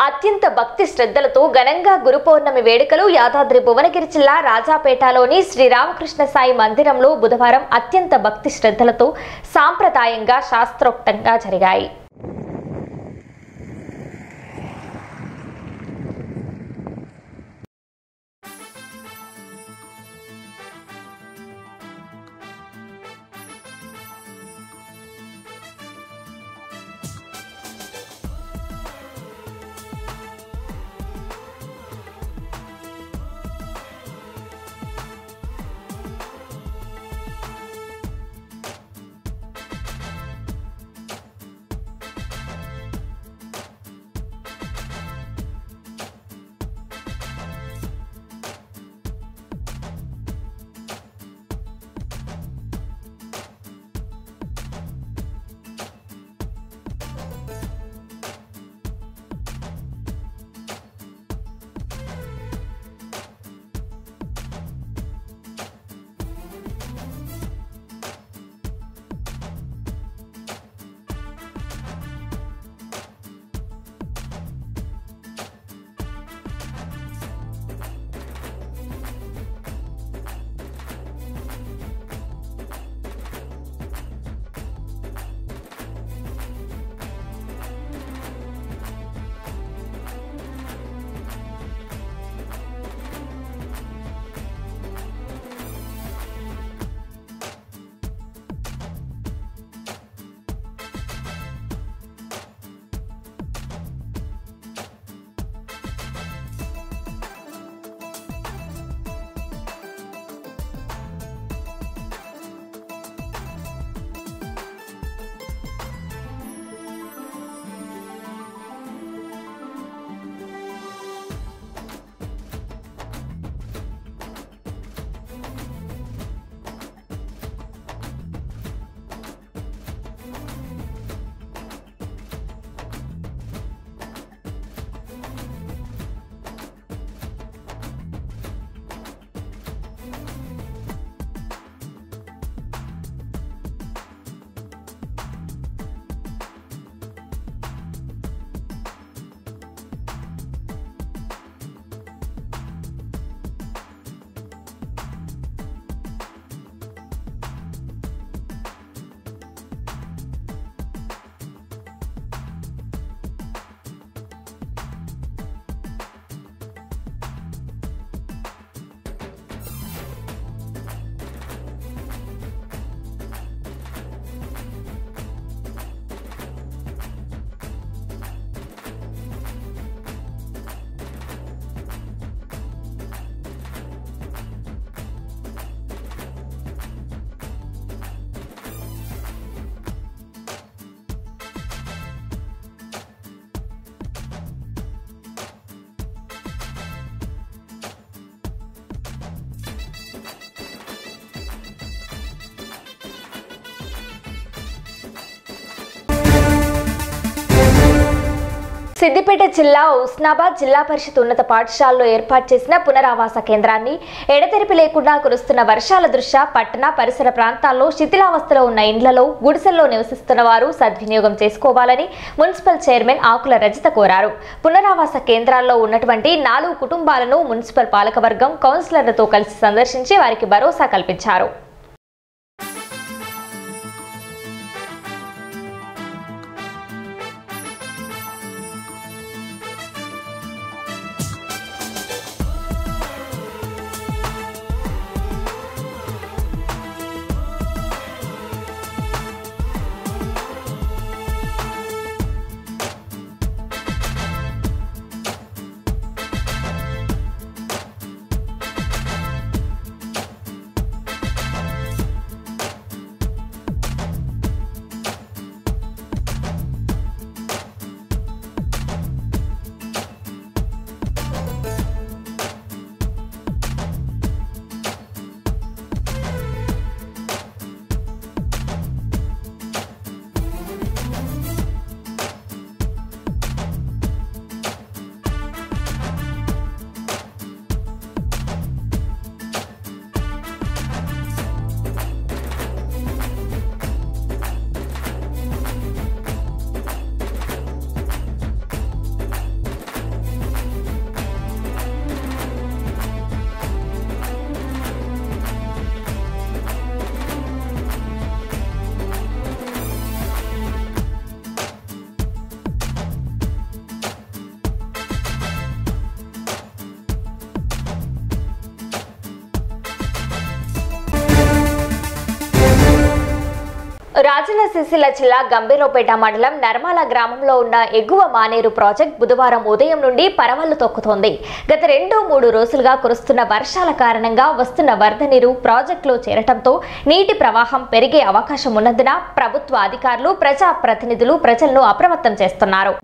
అత్యంత భక్తి శ్రద్ధలతో ఘనంగా గురు పౌర్ణమి వేడుకలు యాదాద్రి భువనగిరి జిల్లా రాజాపేటలోని శ్రీ రామకృష్ణ సాయి మందిరంలో బుధవారం అత్యంత భక్తి శ్రద్ధలతో సాంప్రదాయంగా శాస్త్రోక్తంగా జరిగాయి. సిద్దిపేట జిల్లా ఉస్నాబాద్ జిల్లా పరిషత్ ఉన్నత పాఠశాలలో ఏర్పాటు చేసిన పునరావాస కేంద్రాన్ని ఎడతెరిపి లేకుండా కురుస్తున్న వర్షాల దృష్ట్యా పట్టణ పరిసర ప్రాంతాల్లో శిథిలావస్థలో ఉన్న ఇండ్లలో గుడిసెల్లో నివసిస్తున్న వారు సద్వినియోగం చేసుకోవాలని మున్సిపల్ చైర్మన్ ఆకుల రజిత కోరారు. పునరావాస కేంద్రాల్లో ఉన్నటువంటి 4 కుటుంబాలను మున్సిపల్ పాలకవర్గం కౌన్సిలర్లతో కలిసి సందర్శించి వారికి భరోసా కల్పించారు. రాజన్న సిరిసిల్ల జిల్లా గంభీరపేట మండలం నర్మాల గ్రామంలో ఉన్న ఎగువ మానేరు ప్రాజెక్ట్ బుధవారం ఉదయం నుండి పరవళ్లు తొక్కుతోంది. గత 2-3 రోజులుగా కురుస్తున్న వర్షాల కారణంగా వస్తున్న వరద నీరు ప్రాజెక్టులో చేరటంతో నీటి ప్రవాహం పెరిగే అవకాశం ఉన్నందున ప్రభుత్వ అధికారులు, ప్రజా ప్రతినిధులు ప్రజలను అప్రమత్తం చేస్తున్నారు.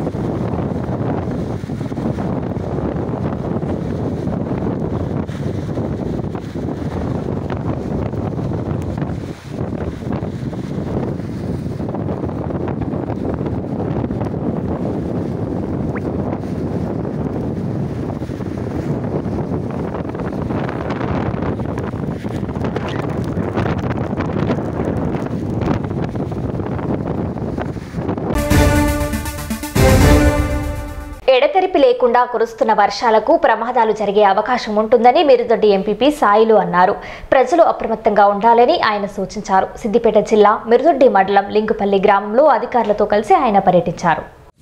ఎడతెరిపి లేకుండా కురుస్తున్న వర్షాలకు ప్రమాదాలు జరిగే అవకాశం ఉంటుందని మిరుదొడ్డి ఎంపీపీ సాయిలు అన్నారు. ప్రజలు అప్రమత్తంగా ఉండాలని ఆయన సూచించారు. సిద్దిపేట జిల్లా మిరుదొడ్డి మండలం లింగుపల్లి గ్రామంలో అధికారులతో కలిసి ఆయన పర్యటించారు.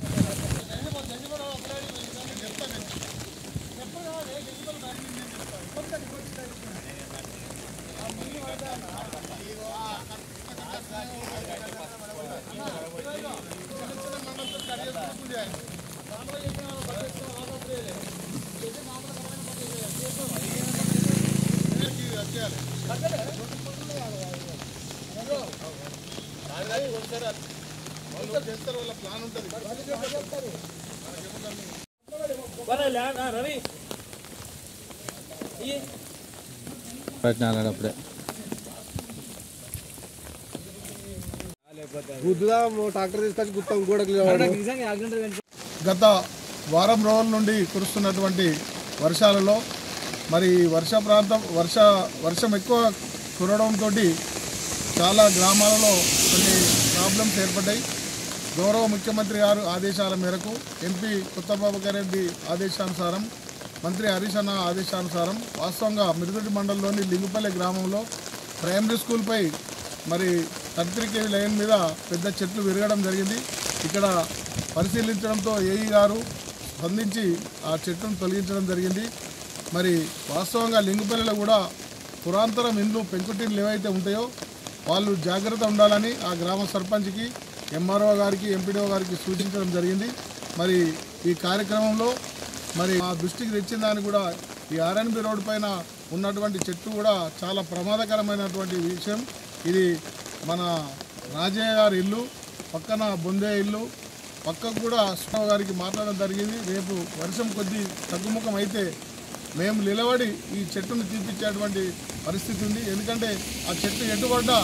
గత వారం రోజుల నుండి కురుస్తున్నటువంటి వర్షాలలో మరి వర్షం ఎక్కువ కురవడంతో చాలా గ్రామాలలో కొన్ని ప్రాబ్లమ్స్ ఏర్పడ్డాయి. గౌరవ ముఖ్యమంత్రి గారు ఆదేశాల మేరకు ఎంపీ కొత్తబాబుగారి ఆదేశానుసారం, మంత్రి హరీష్ అన్న ఆదేశానుసారం వాస్తవంగా మిరుదొడ్డి మండలంలోని లింగుపల్లి గ్రామంలో ప్రైమరీ స్కూల్పై మరి 33 kV లైన్ మీద పెద్ద చెట్లు విరగడం జరిగింది. ఇక్కడ పరిశీలించడంతో ఏఈ గారు స్పందించి ఆ చెట్టును తొలగించడం జరిగింది. మరి వాస్తవంగా లింగుపల్లిలో కూడా పురాంతరం ఇండ్లు పెంకుటిన్లు ఏవైతే ఉంటాయో వాళ్ళు జాగ్రత్త ఉండాలని ఆ గ్రామ సర్పంచ్కి, ఎంఆర్ఓ గారికి, ఎంపీడీఓ గారికి సూచించడం జరిగింది. మరి ఈ కార్యక్రమంలో మరి మా దృష్టికి తెచ్చిన దాన్ని కూడా ఈ ఆర్ఎన్బి రోడ్డు పైన ఉన్నటువంటి చెట్టు కూడా చాలా ప్రమాదకరమైనటువంటి విషయం. ఇది మన రాజయ్య గారి ఇల్లు, పక్కన బొందే ఇల్లు, పక్కకు కూడా సుధా గారికి మాట్లాడడం జరిగింది. రేపు వర్షం కొద్ది తగ్గుముఖం అయితే మేము నిలబడి ఈ చెట్టును తీపిచ్చేటువంటి పరిస్థితి ఉంది. ఎందుకంటే ఆ చెట్టు ఎటుపడ్డా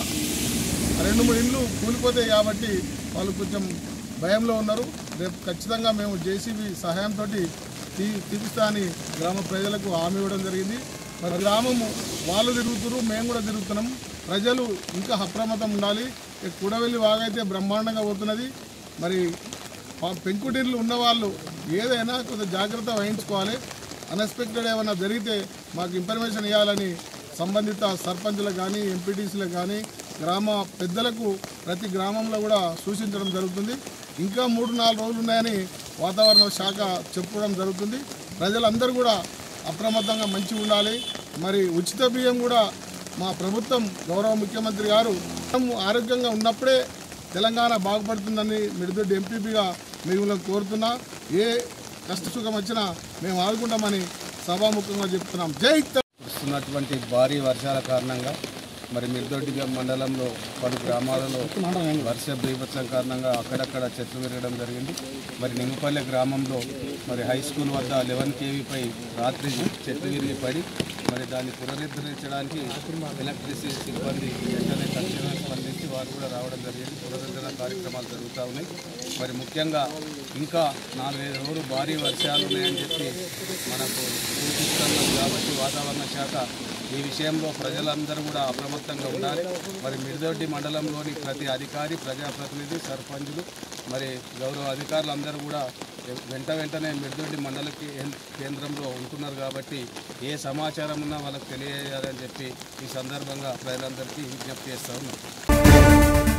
2-3 ఇండ్లు కూలిపోతాయి కాబట్టి వాళ్ళు కొంచెం భయంలో ఉన్నారు. రేపు ఖచ్చితంగా మేము జేసీబీ సహాయంతో తీపిస్తా అని గ్రామ ప్రజలకు హామీ ఇవ్వడం జరిగింది. మరి గ్రామము వాళ్ళు తిరుగుతున్నారు, మేము కూడా తిరుగుతున్నాం. ప్రజలు ఇంకా అప్రమత్తం ఉండాలి. కూడవెల్లి వాగైతే బ్రహ్మాండంగా పోతున్నది. మరి పెంకుటిన్లు ఉన్నవాళ్ళు ఏదైనా కొంత జాగ్రత్త వహించుకోవాలి. అన్ఎక్స్పెక్టెడ్ ఏమైనా జరిగితే మాకు ఇన్ఫర్మేషన్ ఇవ్వాలని సంబంధిత సర్పంచులకు కానీ, ఎంపీటీసీలకు కానీ, గ్రామ పెద్దలకు ప్రతి గ్రామంలో కూడా సూచించడం జరుగుతుంది. ఇంకా 3-4 రోజులు ఉన్నాయని వాతావరణ శాఖ చెప్పడం జరుగుతుంది. ప్రజలందరూ కూడా అప్రమత్తంగా మంచిగా ఉండాలి. మరి ఉచిత బియ్యం కూడా మా ప్రభుత్వం, గౌరవ ముఖ్యమంత్రి గారు ఆరోగ్యంగా ఉన్నప్పుడే తెలంగాణ బాగుపడుతుందని మిరుదొడ్డి ఎంపీపీగా మిమ్మల్ని కోరుతున్నా. ఏ కష్టసుఖం వచ్చినా మేము ఆదుకుంటామని సభాముఖంగా చెప్తున్నాం. జై వస్తున్నటువంటి భారీ వర్షాల కారణంగా మరి మిరుదొడ్డి మండలంలో పలు గ్రామాలలో వర్ష బీభత్సం కారణంగా అక్కడక్కడ చెట్లు విరగడం జరిగింది. మరి నింగుపల్లె గ్రామంలో మరి హై స్కూల్ వద్ద 11 kV పై రాత్రి చెట్లు విరిగి పడి మరి దాన్ని పునరుద్ధరించడానికి ఎలక్ట్రిసిటీ సిబ్బంది వెంటనే తక్షణం స్పందించి వారు కూడా రావడం జరిగింది. పునరుద్ధరణ కార్యక్రమాలు జరుగుతూ ఉన్నాయి. మరి ముఖ్యంగా ఇంకా 4-5 రోజులు భారీ వర్షాలు ఉన్నాయని చెప్పి మనకు సూచిస్తున్నాం కాబట్టి వాతావరణ శాఖ ఈ విషయంలో ప్రజలందరూ కూడా అప్రమత్తంగా ఉండాలి. మరి మిరుదొడ్డి మండలంలోని ప్రతి అధికారి, ప్రజాప్రతినిధి, సర్పంచులు మరి గౌరవ అధికారులందరూ కూడా వెంటనే మిరుదొడ్డి మండల కేంద్రంలో ఉంటున్నారు కాబట్టి ఏ సమాచారం ఉన్నా వాళ్ళకి తెలియజేయాలని చెప్పి ఈ సందర్భంగా ప్రజలందరికీ విజ్ఞప్తి చేస్తూ ఉన్నాం.